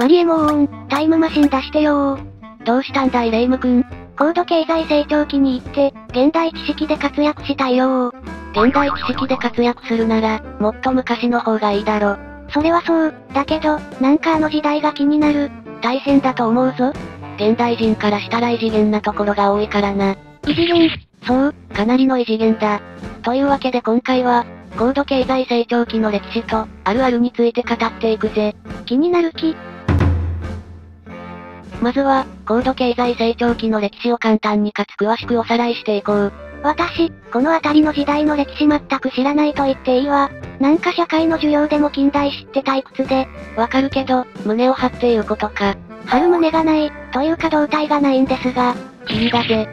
マリエモーン、タイムマシン出してよー。 どうしたんだいレイム君。 高度経済成長期に行って、現代知識で活躍したいよー。 現代知識で活躍するなら、もっと昔の方がいいだろ。 それはそう、だけど、なんかあの時代が気になる。 大変だと思うぞ。現代人からしたら異次元なところが多いからな。 異次元？ そう、かなりの異次元だ。というわけで今回は、高度経済成長期の歴史と、あるあるについて語っていくぜ。 気になる気。 まずは、高度経済成長期の歴史を簡単にかつ詳しくおさらいしていこう。 私、この辺りの時代の歴史全く知らないと言っていいわ。なんか社会の授業でも近代史って退屈で。 わかるけど、胸を張って言うことか。 張る胸がない、というか胴体がないんですが。 いいだぜ。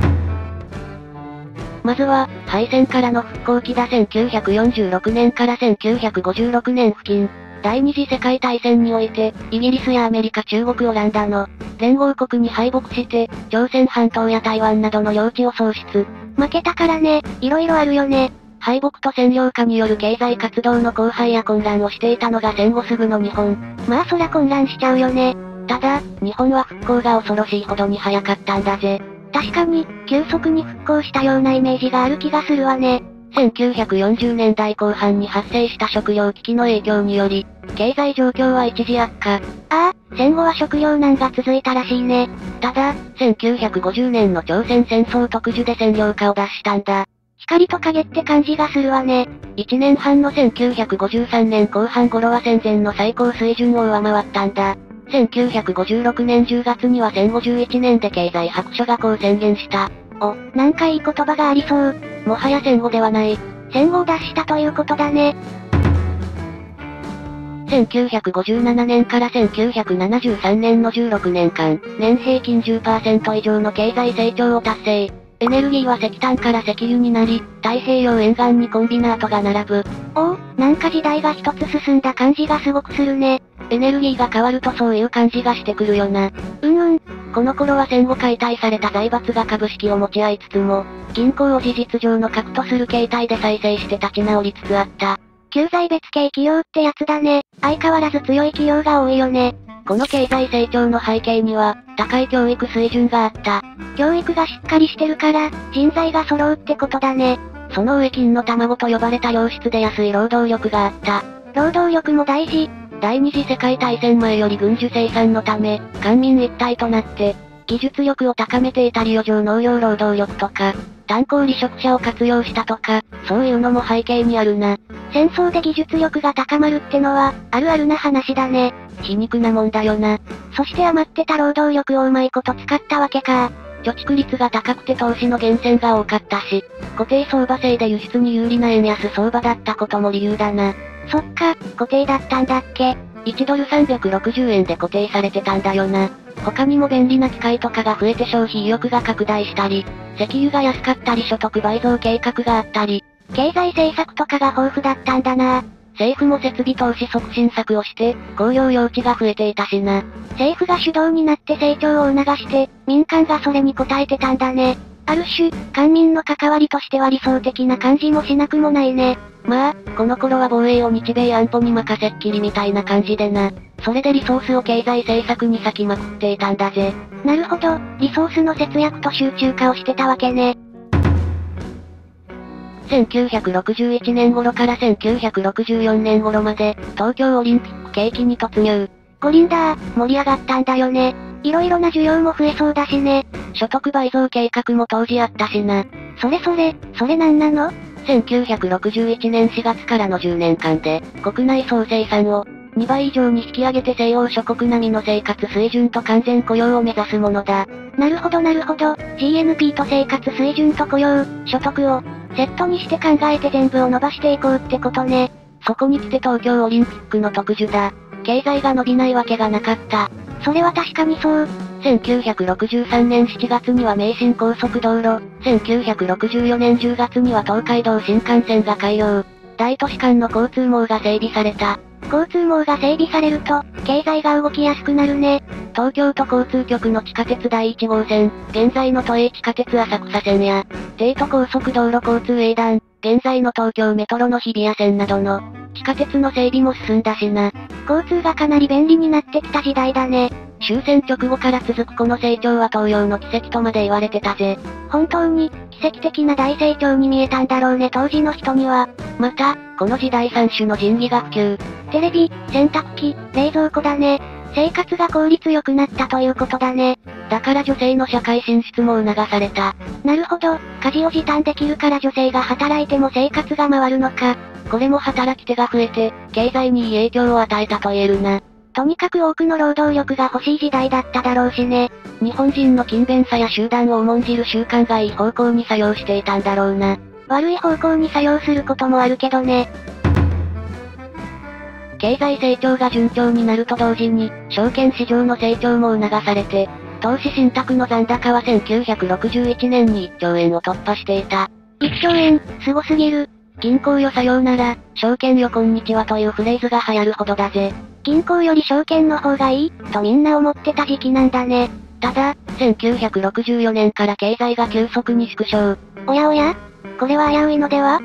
まずは、敗戦からの復興期だ。1946年から1956年付近。第二次世界大戦において、イギリスやアメリカ、中国、オランダの連合国に敗北して、朝鮮半島や台湾などの領地を喪失。 負けたからね、色々あるよね。 敗北と占領下による経済活動の荒廃や混乱をしていたのが戦後すぐの日本。 まあそら混乱しちゃうよね。 ただ、日本は復興が恐ろしいほどに早かったんだぜ。 確かに、急速に復興したようなイメージがある気がするわね。 1940年代後半に発生した食糧危機の影響により、経済状況は一時悪化。 ああ、戦後は食糧難が続いたらしいね。 ただ、1950年の朝鮮戦争特需で占領下を脱したんだ。 光と影って感じがするわね。 1年半の1953年後半頃は戦前の最高水準を上回ったんだ。1956年10月には1051年で経済白書がこう宣言した。 お、なんかいい言葉がありそう。 もはや戦後ではない。 戦後を脱したということだね。 1957年から1973年の16年間、年平均 10% 以上の経済成長を達成。エネルギーは石炭から石油になり、太平洋沿岸にコンビナートが並ぶ。 おお、なんか時代が一つ進んだ感じがすごくするね。 エネルギーが変わるとそういう感じがしてくるよな。 うん。 この頃は戦後解体された財閥が株式を持ち合いつつも、銀行を事実上の核とする形態で再生して立ち直りつつあった。 旧財別系企業ってやつだね。相変わらず強い企業が多いよね。 この経済成長の背景には、高い教育水準があった。 教育がしっかりしてるから、人材が揃うってことだね。 その上金の卵と呼ばれた良質で安い労働力があった。 労働力も大事。 第二次世界大戦前より軍需生産のため、官民一体となって、技術力を高めていたり余剰農業労働力とか、炭鉱離職者を活用したとか、そういうのも背景にあるな。 戦争で技術力が高まるってのは、あるあるな話だね。 皮肉なもんだよな。 そして余ってた労働力をうまいこと使ったわけか。 貯蓄率が高くて投資の源泉が多かったし、固定相場制で輸出に有利な円安相場だったことも理由だな。 そっか、固定だったんだっけ。 1ドル360円で固定されてたんだよな。他にも便利な機械とかが増えて消費意欲が拡大したり、石油が安かったり所得倍増計画があったり、 経済政策とかが豊富だったんだな。 政府も設備投資促進策をして、工業用地が増えていたしな。 政府が主導になって成長を促して、民間がそれに応えてたんだね。ある種、官民の関わりとしては理想的な感じもしなくもないね。 まあ、この頃は防衛を日米安保に任せっきりみたいな感じでな。それでリソースを経済政策に割きまくっていたんだぜ。 なるほど、リソースの節約と集中化をしてたわけね。 1961年頃から1964年頃まで、東京オリンピック景気に突入。 五輪だー、盛り上がったんだよね。いろいろな需要も増えそうだしね。 所得倍増計画も当時あったしな。 それなんなの？ 1961年4月からの10年間で、国内総生産を2倍以上に引き上げて西欧諸国並みの生活水準と完全雇用を目指すものだ。 なるほど。GNP と生活水準と雇用、所得を、セットにして考えて全部を伸ばしていこうってことね。 そこに来て東京オリンピックの特需だ。経済が伸びないわけがなかった。 それは確かにそう。 1963年7月には名神高速道路、1964年10月には東海道新幹線が開業。大都市間の交通網が整備された。 交通網が整備されると、経済が動きやすくなるね。 東京都交通局の地下鉄第1号線、現在の都営地下鉄浅草線や、帝都高速道路交通営団、 現在の東京メトロの日比谷線などの、地下鉄の整備も進んだしな。 交通がかなり便利になってきた時代だね。 終戦直後から続くこの成長は東洋の奇跡とまで言われてたぜ。 本当に、奇跡的な大成長に見えたんだろうね当時の人には。 また、この時代3種の神器が普及。 テレビ、洗濯機、冷蔵庫だね。生活が効率良くなったということだね。 だから女性の社会進出も促された。 なるほど、家事を時短できるから女性が働いても生活が回るのか。 これも働き手が増えて、経済にいい影響を与えたと言えるな。 とにかく多くの労働力が欲しい時代だっただろうしね。 日本人の勤勉さや集団を重んじる習慣がいい方向に作用していたんだろうな。 悪い方向に作用することもあるけどね。 経済成長が順調になると同時に、証券市場の成長も促されて、投資信託の残高は1961年に1兆円を突破していた。 1兆円、すごすぎる。 銀行よさようなら、証券よこんにちはというフレーズが流行るほどだぜ。 銀行より証券の方がいい、とみんな思ってた時期なんだね。 ただ、1964年から経済が急速に縮小。 おやおや？これは危ういのでは？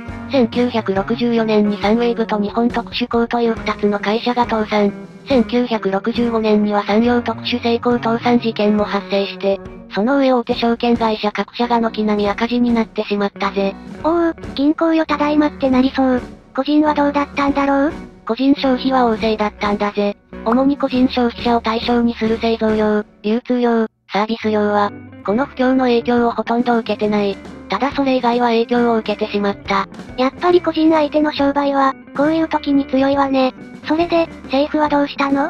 1964年にサンウェーブと日本特殊鋼という2つの会社が倒産。1965年には産業特殊成功倒産事件も発生して、その上大手証券会社各社が軒並み赤字になってしまったぜ。 おお、銀行よただいまってなりそう。個人はどうだったんだろう？ 個人消費は旺盛だったんだぜ。主に個人消費者を対象にする製造業、流通業、サービス業は、この不況の影響をほとんど受けてない。ただそれ以外は影響を受けてしまった。 やっぱり個人相手の商売は、こういう時に強いわね。それで、政府はどうしたの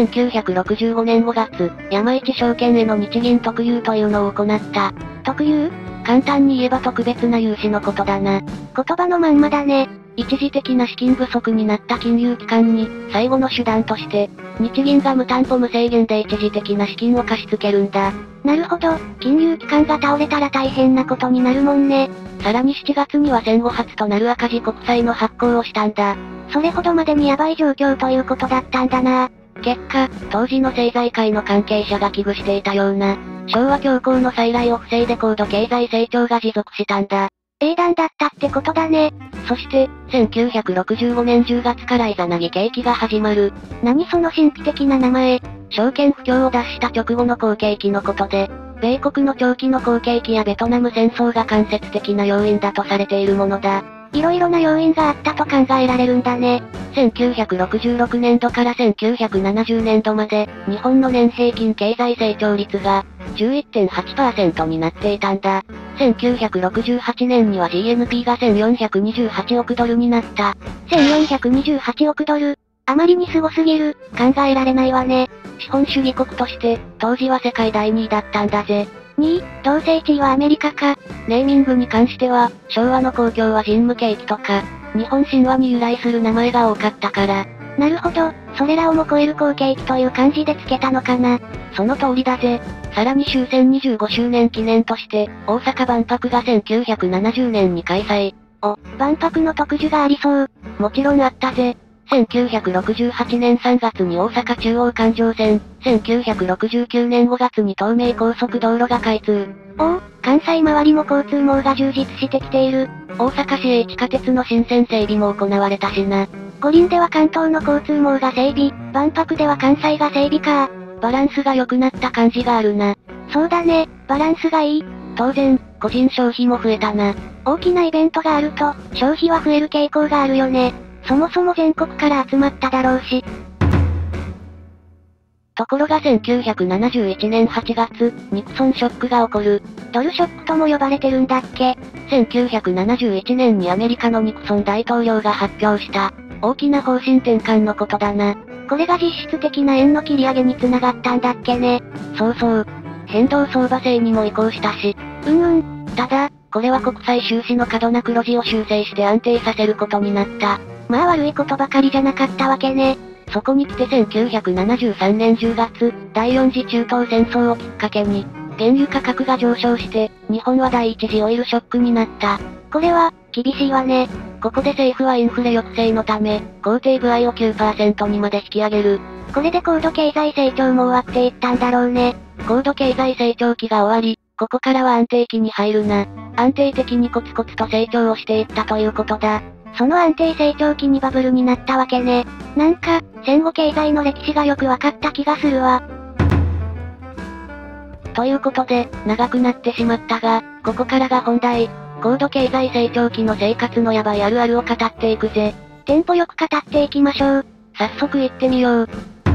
？1965年5月、山一証券への日銀特有というのを行った。 特有？ 簡単に言えば特別な融資のことだな。 言葉のまんまだね。 一時的な資金不足になった金融機関に、最後の手段として、日銀が無担保無制限で一時的な資金を貸し付けるんだ。 なるほど、金融機関が倒れたら大変なことになるもんね。 さらに7月には戦後初となる赤字国債の発行をしたんだ。 それほどまでにヤバい状況ということだったんだな。 結果、当時の政財界の関係者が危惧していたような、昭和恐慌の再来を防いで高度経済成長が持続したんだ。 英断だったってことだね。 そして、1965年10月からイザナギ景気が始まる。 何その神秘的な名前。 証券不況を脱した直後の好景気のことで、米国の長期の好景気やベトナム戦争が間接的な要因だとされているものだ。 いろいろな要因があったと考えられるんだね。 1966年度から1970年度まで、日本の年平均経済成長率が 11.8% になっていたんだ。1968年には GNP が1428億ドルになった。 1428億ドル。あまりにすごすぎる、考えられないわね。 資本主義国として、当時は世界第2位だったんだぜ。 2位、同性1位はアメリカか。 ネーミングに関しては、昭和の公共は神武景気とか、日本神話に由来する名前が多かったから。 なるほど、それらをも超える好景気という感じでつけたのかな。 その通りだぜ。さらに終戦25周年記念として、大阪万博が1970年に開催。 お、万博の特需がありそう。 もちろんあったぜ。1968年3月に大阪中央環状線、1969年5月に東名高速道路が開通。 おお、関西周りも交通網が充実してきている。 大阪市営地下鉄の新線整備も行われたしな。 五輪では関東の交通網が整備、万博では関西が整備か。 バランスが良くなった感じがあるな。 そうだね、バランスがいい。 当然、個人消費も増えたな。 大きなイベントがあると、消費は増える傾向があるよね。そもそも全国から集まっただろうし。 ところが1971年8月、ニクソンショックが起こる。 ドルショックとも呼ばれてるんだっけ？ 1971年にアメリカのニクソン大統領が発表した、大きな方針転換のことだな。 これが実質的な円の切り上げに繋がったんだっけね。 そうそう。変動相場制にも移行したし。ただ、これは国際収支の過度な黒字を修正して安定させることになった。 まあ悪いことばかりじゃなかったわけね。 そこに来て1973年10月、第4次中東戦争をきっかけに、原油価格が上昇して、日本は第一次オイルショックになった。 これは、厳しいわね。 ここで政府はインフレ抑制のため、工程部合を 9% にまで引き上げる。 これで高度経済成長も終わっていったんだろうね。 高度経済成長期が終わり、 ここからは安定期に入るな。安定的にコツコツと成長をしていったということだ。 その安定成長期にバブルになったわけね。なんか、戦後経済の歴史がよくわかった気がするわ。 ということで、長くなってしまったが、ここからが本題。高度経済成長期の生活のヤバいあるあるを語っていくぜ。 テンポよく語っていきましょう。 早速行ってみよう。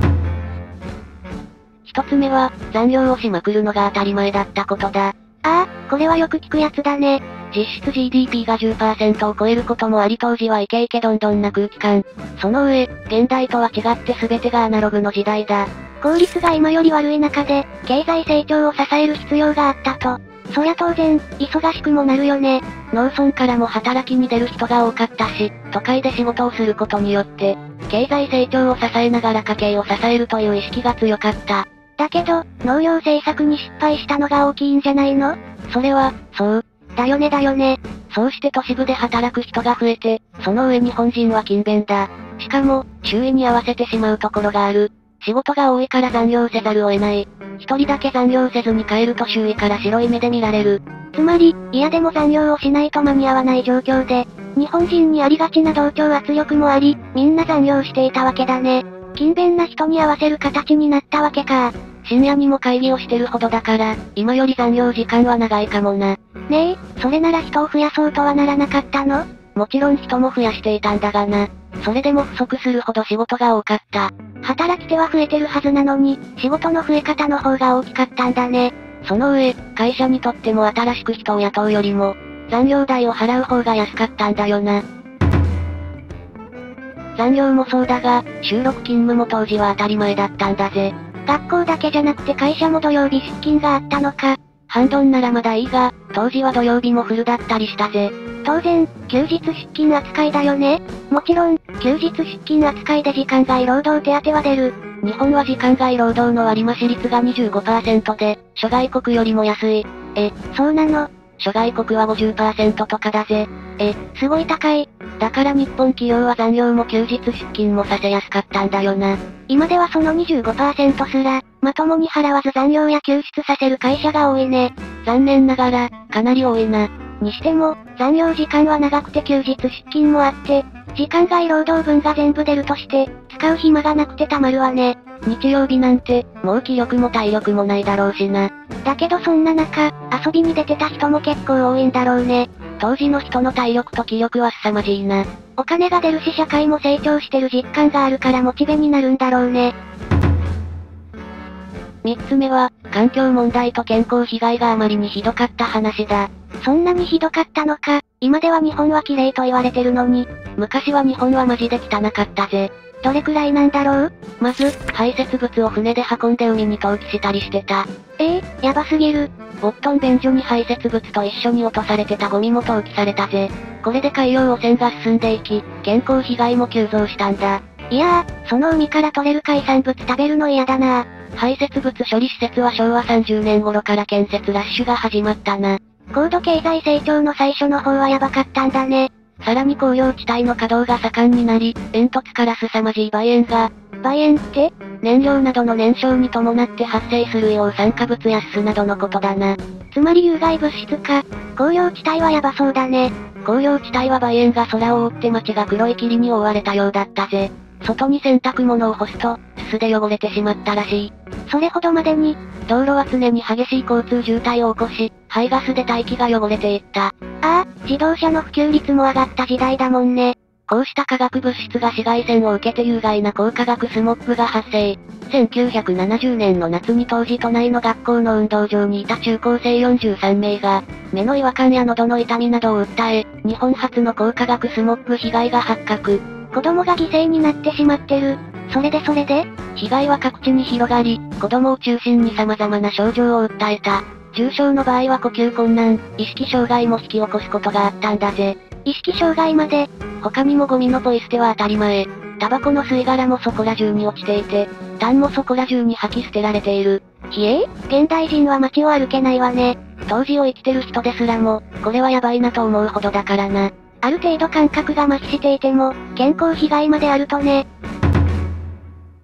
一つ目は、残業をしまくるのが当たり前だったことだ。 ああ、これはよく聞くやつだね。 実質 GDP が 10% を超えることもあり当時はイケイケどんどんな空気感。その上、現代とは違って全てがアナログの時代だ。 効率が今より悪い中で、経済成長を支える必要があったと。そりゃ当然、忙しくもなるよね。 農村からも働きに出る人が多かったし、都会で仕事をすることによって、経済成長を支えながら家計を支えるという意識が強かった。 だけど、農業政策に失敗したのが大きいんじゃないの？ それは、そう。 だよねだよね。 そうして都市部で働く人が増えて、その上日本人は勤勉だ。しかも、周囲に合わせてしまうところがある。仕事が多いから残業せざるを得ない。一人だけ残業せずに帰ると周囲から白い目で見られる。 つまり、嫌でも残業をしないと間に合わない状況で、日本人にありがちな同調圧力もあり、みんな残業していたわけだね。勤勉な人に合わせる形になったわけか。 深夜にも会議をしてるほどだから、今より残業時間は長いかもな。 ねえ、それなら人を増やそうとはならなかったの？ もちろん人も増やしていたんだがな。それでも不足するほど仕事が多かった。 働き手は増えてるはずなのに、仕事の増え方の方が大きかったんだね。 その上、会社にとっても新しく人を雇うよりも、残業代を払う方が安かったんだよな。残業もそうだが、週6勤務も当時は当たり前だったんだぜ。 学校だけじゃなくて会社も土曜日出勤があったのか。 半ドンならまだいいが、当時は土曜日もフルだったりしたぜ。 当然、休日出勤扱いだよね。もちろん、休日出勤扱いで時間外労働手当は出る。 日本は時間外労働の割増率が 25% で、諸外国よりも安い。 そうなの？ 諸外国は 50% とかだぜ。 すごい高い。 だから日本企業は残業も休日出勤もさせやすかったんだよな。 今ではその 25% すら、まともに払わず残業や休出させる会社が多いね。 残念ながら、かなり多いな。 にしても、残業時間は長くて休日出勤もあって、時間外労働分が全部出るとして、使う暇がなくてたまるわね。 日曜日なんて、もう気力も体力もないだろうしな。 だけどそんな中、遊びに出てた人も結構多いんだろうね。 当時の人の体力と気力は凄まじいな。 お金が出るし社会も成長してる実感があるからモチベになるんだろうね。 三つ目は、環境問題と健康被害があまりにひどかった話だ。 そんなにひどかったのか、今では日本は綺麗と言われてるのに。 昔は日本はマジで汚かったぜ。 どれくらいなんだろう？ まず、排泄物を船で運んで海に投棄したりしてた。 やばすぎる。 ボットン便所に排泄物と一緒に落とされてたゴミも投棄されたぜ。これで海洋汚染が進んでいき、健康被害も急増したんだ。 いやー、その海から取れる海産物食べるの嫌だな。 排泄物処理施設は昭和30年頃から建設ラッシュが始まったな。 高度経済成長の最初の方はやばかったんだね。 さらに工業地帯の稼働が盛んになり、煙突から凄まじい梅煙が、 梅煙って？ 燃料などの燃焼に伴って発生する硫黄酸化物やスなどのことだな。 つまり有害物質か。工業地帯はやばそうだね。 工業地帯は梅煙が空を覆って街が黒い霧に覆われたようだったぜ。外に洗濯物を干すと、すすで汚れてしまったらしい。 それほどまでに、 道路は常に激しい交通渋滞を起こし、排ガスで大気が汚れていった。 自動車の普及率も上がった時代だもんね。 こうした化学物質が紫外線を受けて有害な高化学スモッグが発生。1970年の夏に当時都内の学校の運動場にいた中高生43名が、目の違和感や喉の痛みなどを訴え、日本初の高化学スモッグ被害が発覚。 子供が犠牲になってしまってる。それで被害は各地に広がり、子供を中心に様々な症状を訴えた。重症の場合は呼吸困難、意識障害も引き起こすことがあったんだぜ。 意識障害まで。 他にもゴミのポイ捨ては当たり前。タバコの吸い殻もそこら中に落ちていて、炭もそこら中に吐き捨てられている。 現代人は街を歩けないわね。 当時を生きてる人ですらも、これはやばいなと思うほどだからな。 ある程度感覚が麻痺していても、健康被害まであるとね。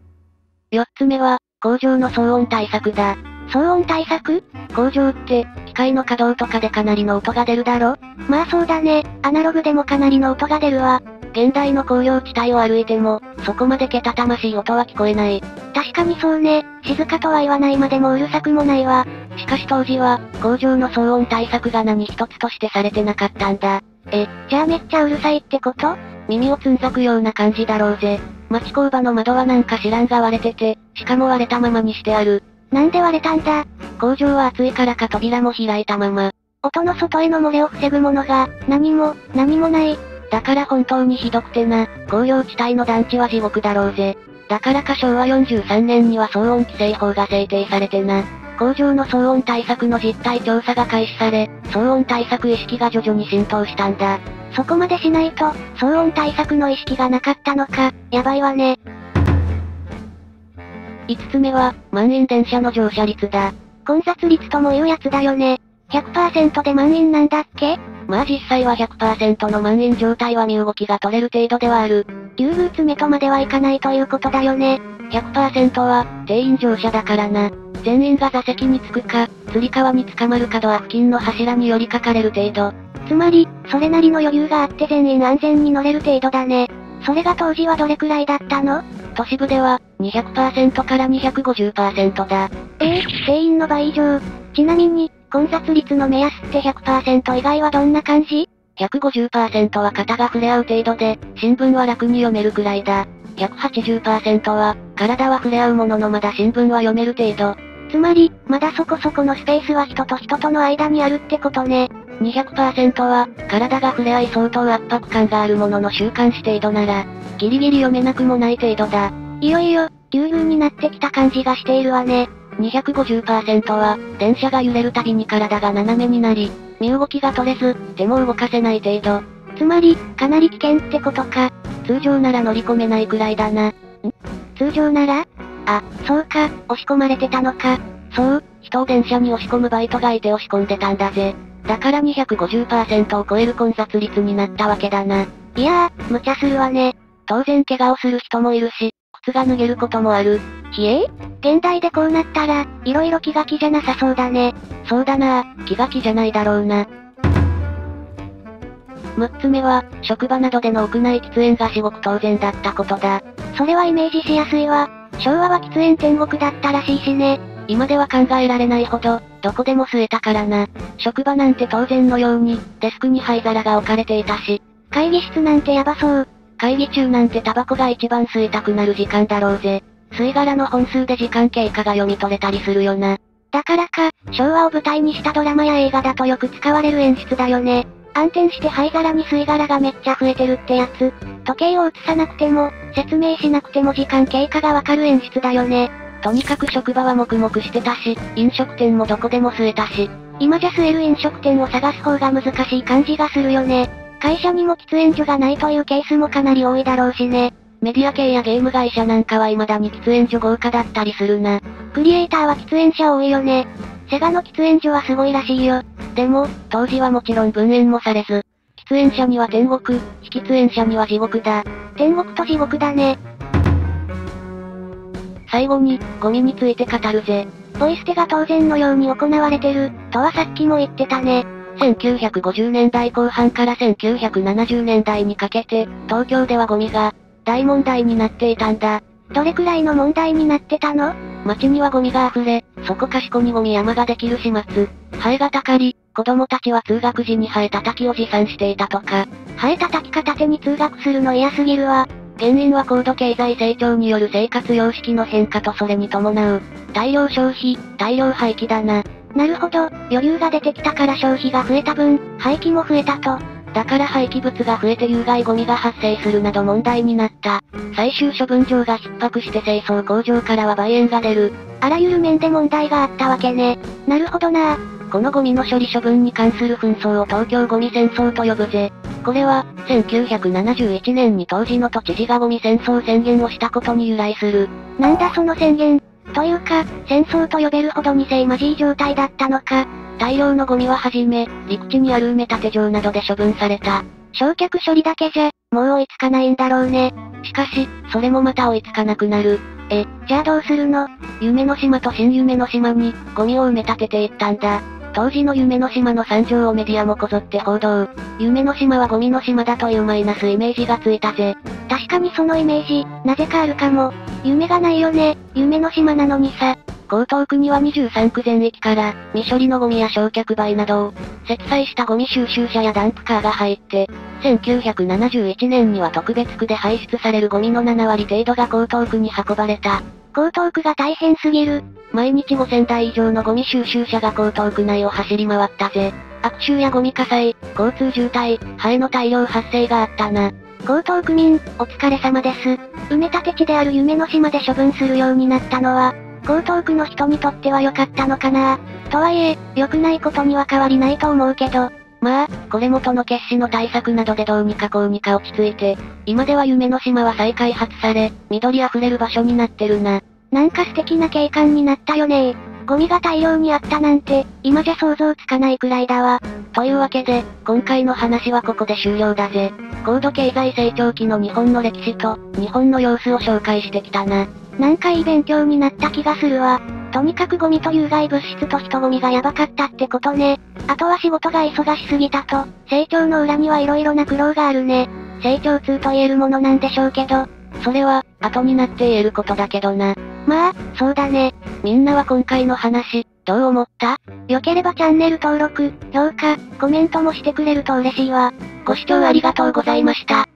4つ目は、工場の騒音対策だ。 騒音対策？ 工場って、 機械の稼働とかでかなりの音が出るだろ？ まあそうだね、アナログでもかなりの音が出るわ。 現代の工業地帯を歩いても、そこまでけたたましい音は聞こえない。 確かにそうね、静かとは言わないまでもうるさくもないわ。 しかし当時は、工場の騒音対策が何一つとしてされてなかったんだ。 じゃあめっちゃうるさいってこと？ 耳をつんざくような感じだろうぜ。町工場の窓はなんか知らんが割れてて、しかも割れたままにしてある。 なんで割れたんだ？ 工場は暑いからか扉も開いたまま。 音の外への漏れを防ぐものが、何もない。 だから本当にひどくてな、工業地帯の団地は地獄だろうぜ。だからか昭和43年には騒音規制法が制定されてな。工場の騒音対策の実態調査が開始され、騒音対策意識が徐々に浸透したんだ。 そこまでしないと、騒音対策の意識がなかったのか、やばいわね。 5つ目は、満員電車の乗車率だ。 混雑率ともいうやつだよね。100% で満員なんだっけ？ まあ実際は 100% の満員状態は身動きが取れる程度ではある。 優遇詰めとまではいかないということだよね。 100% は、定員乗車だからな。全員が座席に着くか、つり革に捕まるかドア付近の柱に寄りかかれる程度。 つまり、それなりの余裕があって全員安全に乗れる程度だね。それが当時はどれくらいだったの？ 都市部では、200% から 250% だ。 定員の倍以上。ちなみに、混雑率の目安って 100% 以外はどんな感じ？ 150% は肩が触れ合う程度で、新聞は楽に読めるくらいだ。180% は、体は触れ合うもののまだ新聞は読める程度。 つまり、まだそこそこのスペースは人と人との間にあるってことね。 200% は、体が触れ合い相当圧迫感があるものの週刊誌程度なら、ギリギリ読めなくもない程度だ。 いよいよ、ぎゅうぎゅうになってきた感じがしているわね。 250% は、電車が揺れるたびに体が斜めになり、身動きが取れず、手も動かせない程度。 つまり、かなり危険ってことか。 通常なら乗り込めないくらいだな。 通常なら？あ、そうか、押し込まれてたのか。 そう、人を電車に押し込むバイトがいて押し込んでたんだぜ。だから 250% を超える混雑率になったわけだな。 いやー、無茶するわね。 当然怪我をする人もいるし、靴が脱げることもある。 現代でこうなったら、色々気が気じゃなさそうだね。 そうだなぁ、気が気じゃないだろうな。6つ目は、職場などでの屋内喫煙が至極当然だったことだ。 それはイメージしやすいわ。昭和は喫煙天国だったらしいしね。 今では考えられないほど、どこでも吸えたからな。職場なんて当然のように、デスクに灰皿が置かれていたし。 会議室なんてヤバそう。 会議中なんてタバコが一番吸いたくなる時間だろうぜ。吸い殻の本数で時間経過が読み取れたりするよな。 だからか、昭和を舞台にしたドラマや映画だとよく使われる演出だよね。暗転して灰皿に吸い殻がめっちゃ増えてるってやつ。時計を映さなくても、説明しなくても時間経過がわかる演出だよね。 とにかく職場は黙々してたし、飲食店もどこでも吸えたし。 今じゃ吸える飲食店を探す方が難しい感じがするよね。会社にも喫煙所がないというケースもかなり多いだろうしね。 メディア系やゲーム会社なんかは未だに喫煙所豪華だったりするな。 クリエイターは喫煙者多いよね。セガの喫煙所はすごいらしいよ。 でも、当時はもちろん分煙もされず、喫煙者には天国、非喫煙者には地獄だ。 天国と地獄だね。 最後に、ゴミについて語るぜ。 ポイ捨てが当然のように行われてる、とはさっきも言ってたね。 1950年代後半から1970年代にかけて、東京ではゴミが、大問題になっていたんだ。 どれくらいの問題になってたの？ 街にはゴミが溢れ、そこかしこにゴミ山ができる始末。ハエがたかり、子供たちは通学時にハエ叩きを持参していたとか。 ハエ叩き片手に通学するの嫌すぎるわ。 原因は高度経済成長による生活様式の変化とそれに伴う、大量消費、大量廃棄だな。 なるほど、余裕が出てきたから消費が増えた分、廃棄も増えたと。 だから廃棄物が増えて有害ゴミが発生するなど問題になった。最終処分場が逼迫して清掃工場からは売煙が出る。 あらゆる面で問題があったわけね。なるほどな。 このゴミの処理処分に関する紛争を東京ゴミ戦争と呼ぶぜ。これは、1971年に当時の都知事がゴミ戦争宣言をしたことに由来する。 なんだその宣言。というか、戦争と呼べるほどに凄まじい状態だったのか。 大量のゴミははじめ、陸地にある埋め立て場などで処分された。 焼却処理だけじゃ、もう追いつかないんだろうね。 しかし、それもまた追いつかなくなる。 じゃあどうするの？ 夢の島と新夢の島に、ゴミを埋め立てていったんだ。 当時の夢の島の惨状をメディアもこぞって報道。夢の島はゴミの島だというマイナスイメージがついたぜ。 確かにそのイメージ、なぜかあるかも。夢がないよね、夢の島なのにさ。 江東区には23区全域から、未処理のゴミや焼却灰などを、積載したゴミ収集車やダンプカーが入って、1971年には特別区で排出されるゴミの7割程度が江東区に運ばれた。 江東区が大変すぎる。 毎日5000台以上のゴミ収集車が江東区内を走り回ったぜ。悪臭やゴミ火災、交通渋滞、ハエの大量発生があったな。 江東区民、お疲れ様です。埋め立て地である夢の島で処分するようになったのは、江東区の人にとっては良かったのかな。とはいえ、良くないことには変わりないと思うけど。 まあ、これも都の決死の対策などでどうにかこうにか落ち着いて、今では夢の島は再開発され、緑あふれる場所になってるな。 なんか素敵な景観になったよね。ゴミが大量にあったなんて、今じゃ想像つかないくらいだわ。 というわけで、今回の話はここで終了だぜ。高度経済成長期の日本の歴史と、日本の様子を紹介してきたな。 なんかいい勉強になった気がするわ。とにかくゴミと有害物質と人ゴミがやばかったってことね。あとは仕事が忙しすぎたと、成長の裏には色々な苦労があるね。成長痛と言えるものなんでしょうけど。 それは、後になって言えることだけどな。 まあ、そうだね。 みんなは今回の話、どう思った？ 良ければチャンネル登録、評価、コメントもしてくれると嬉しいわ。 ご視聴ありがとうございました。